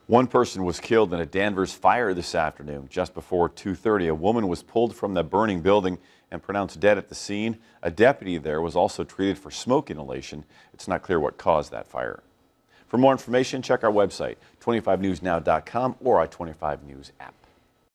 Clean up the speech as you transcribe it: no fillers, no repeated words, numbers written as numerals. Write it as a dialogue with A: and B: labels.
A: One person was killed in a Danvers fire this afternoon. Just before 2:30, a woman was pulled from the burning building and pronounced dead at the scene. A deputy there was also treated for smoke inhalation. It's not clear what caused that fire. For more information, check our website, 25newsnow.com or our 25 News app.